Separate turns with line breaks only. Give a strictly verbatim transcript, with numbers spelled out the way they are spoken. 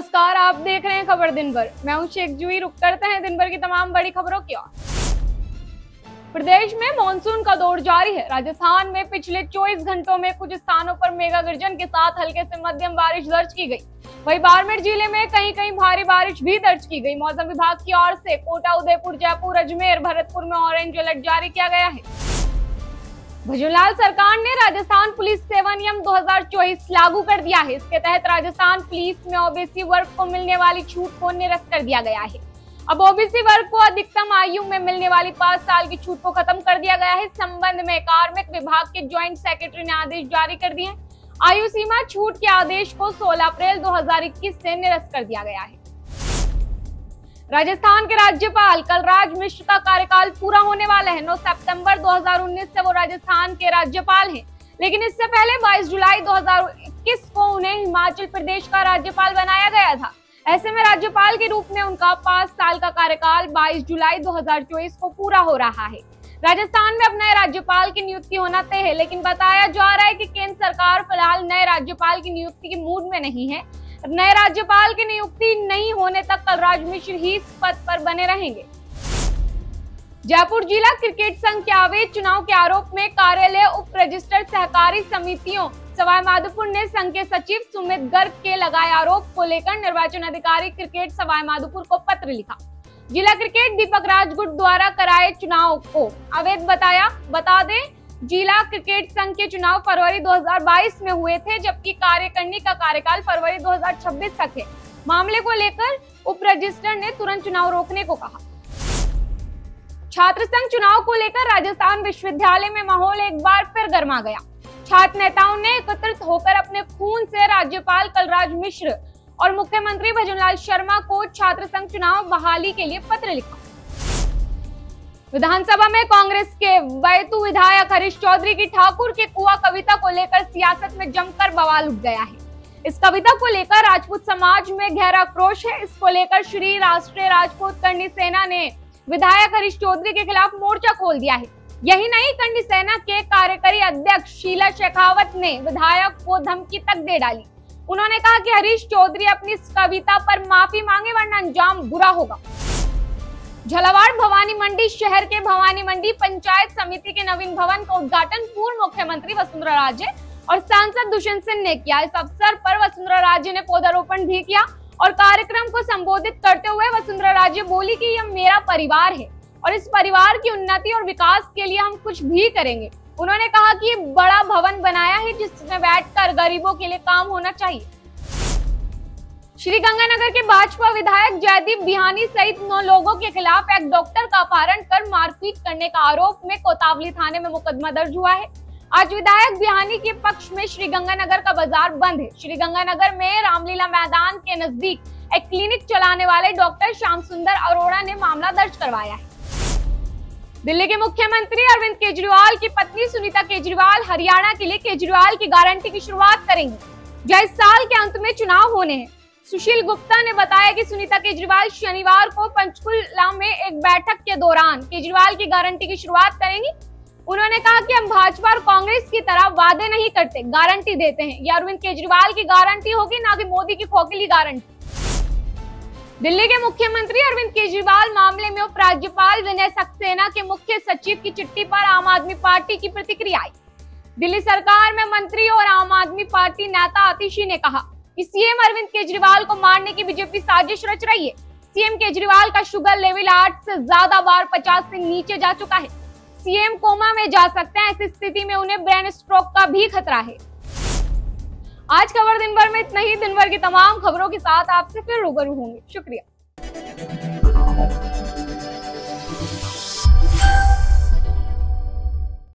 नमस्कार, आप देख रहे हैं खबर दिन भर। मैं हूं शेख जूही। रुक करते हैं दिन भर की तमाम बड़ी खबरों की ओर। प्रदेश में मानसून का दौर जारी है। राजस्थान में पिछले चौबीस घंटों में कुछ स्थानों पर मेगा गर्जन के साथ हल्के से मध्यम बारिश दर्ज की गई। वहीं बाड़मेर जिले में कहीं कहीं भारी बारिश भी दर्ज की गई। मौसम विभाग की ओर से कोटा, उदयपुर, जयपुर, अजमेर, भरतपुर में ऑरेंज अलर्ट जारी किया गया है। भजनलाल सरकार ने राजस्थान पुलिस सेवा नियम दो हज़ार चौबीस लागू कर दिया है। इसके तहत राजस्थान पुलिस में ओबीसी वर्ग को मिलने वाली छूट को निरस्त कर दिया गया है। अब ओबीसी वर्ग को अधिकतम आयु में मिलने वाली पाँच साल की छूट को खत्म कर दिया गया है। इस संबंध में कार्मिक विभाग के ज्वाइंट सेक्रेटरी ने आदेश जारी कर दिए हैं। आयु सीमा छूट के आदेश को सोलह अप्रैल दो हज़ार इक्कीस से निरस्त कर दिया गया है। राजस्थान के राज्यपाल कलराज मिश्र का कार्यकाल पूरा होने वाला है। नौ सितंबर दो हज़ार उन्नीस से वो राजस्थान के राज्यपाल हैं, लेकिन इससे पहले बाईस जुलाई दो हज़ार इक्कीस को उन्हें हिमाचल प्रदेश का राज्यपाल बनाया गया था। ऐसे में राज्यपाल के रूप में उनका पाँच साल का कार्यकाल बाईस जुलाई दो हज़ार चौबीस को पूरा हो रहा है। राजस्थान में अब नए राज्यपाल की नियुक्ति होना तय है, लेकिन बताया जा रहा है कि केंद्र सरकार फिलहाल नए राज्यपाल की नियुक्ति के मूड में नहीं है। नए राज्यपाल की नियुक्ति नहीं होने तक कलराज मिश्र ही इस पद पर बने रहेंगे। जयपुर जिला क्रिकेट संघ के अवैध चुनाव के आरोप में कार्यालय उप रजिस्टर सहकारी समितियों सवाईमाधोपुर ने संघ के सचिव सुमित गर्ग के लगाए आरोप को लेकर निर्वाचन अधिकारी क्रिकेट सवाईमाधोपुर को पत्र लिखा। जिला क्रिकेट दीपक राजगुट द्वारा कराए चुनाव को अवैध बताया। बता दें, जिला क्रिकेट संघ के चुनाव फरवरी दो हज़ार बाईस में हुए थे, जबकि कार्यकारिणी का कार्यकाल फरवरी दो हज़ार छब्बीस तक है। मामले को लेकर उप रजिस्ट्रार ने तुरंत चुनाव रोकने को कहा। छात्र संघ चुनाव को लेकर राजस्थान विश्वविद्यालय में माहौल एक बार फिर गर्मा गया। छात्र नेताओं ने एकत्रित होकर अपने खून से राज्यपाल कलराज मिश्र और मुख्यमंत्री भजनलाल शर्मा को छात्र संघ चुनाव बहाली के लिए पत्र लिखा। विधानसभा में कांग्रेस के बैतू विधायक हरीश चौधरी की ठाकुर के कुआं कविता को लेकर सियासत में जमकर बवाल उठ गया है। इस कविता को लेकर राजपूत समाज में गहरा आक्रोश है। इसको लेकर श्री राष्ट्रीय राजपूत करणी सेना ने विधायक हरीश चौधरी के खिलाफ मोर्चा खोल दिया है। यही नहीं, करणी सेना के कार्यकारी अध्यक्ष शीला शेखावत ने विधायक को धमकी तक दे डाली। उन्होंने कहा कि हरीश चौधरी अपनी इस कविता पर माफी मांगे, वरना अंजाम बुरा होगा। झालावाड़ भवानी मंडी शहर के भवानी मंडी पंचायत समिति के नवीन भवन का उद्घाटन पूर्व मुख्यमंत्री वसुंधरा राजे और सांसद दुष्यंत सिंह ने किया। इस अवसर पर वसुंधरा राजे ने पौधारोपण भी किया और कार्यक्रम को संबोधित करते हुए वसुंधरा राजे बोली कि यह मेरा परिवार है और इस परिवार की उन्नति और विकास के लिए हम कुछ भी करेंगे। उन्होंने कहा कि बड़ा भवन बनाया है जिसमें बैठकर गरीबों के लिए काम होना चाहिए। श्रीगंगानगर के भाजपा विधायक जयदीप बिहानी सहित नौ लोगों के खिलाफ एक डॉक्टर का अपहरण कर मारपीट करने का आरोप में कोतावली थाने में मुकदमा दर्ज हुआ है। आज विधायक बिहानी के पक्ष में श्रीगंगानगर का बाजार बंद है। श्रीगंगानगर में रामलीला मैदान के नजदीक एक क्लिनिक चलाने वाले डॉक्टर श्याम सुंदर अरोड़ा ने मामला दर्ज करवाया है। दिल्ली के मुख्यमंत्री अरविंद केजरीवाल की पत्नी सुनीता केजरीवाल हरियाणा के लिए केजरीवाल की गारंटी की शुरुआत करेंगी, जो इस साल के अंत में चुनाव होने हैं। सुशील गुप्ता ने बताया कि सुनीता केजरीवाल शनिवार को पंचकुला में एक बैठक के दौरान केजरीवाल की गारंटी की शुरुआत करेंगी। उन्होंने कहा कि हम भाजपा और कांग्रेस की तरह वादे नहीं करते, गारंटी देते हैं। यह अरविंद केजरीवाल की गारंटी होगी, ना कि मोदी की खोखली गारंटी। दिल्ली के मुख्यमंत्री अरविंद केजरीवाल मामले में उपराज्यपाल विनय सक्सेना के मुख्य सचिव की चिट्ठी पर आम आदमी पार्टी की प्रतिक्रिया आई। दिल्ली सरकार में मंत्री और आम आदमी पार्टी नेता आतिशी ने कहा कि सीएम अरविंद केजरीवाल को मारने की बीजेपी साजिश रच रही है। सीएम केजरीवाल का शुगर लेवल आठ से ज्यादा बार पचास से नीचे जा चुका है। सीएम कोमा में जा सकते हैं। ऐसी स्थिति में उन्हें ब्रेन स्ट्रोक का भी खतरा है। आज खबर दिन भर में इतना ही। दिन भर की तमाम खबरों के साथ आपसे फिर रूबरू होंगे। शुक्रिया।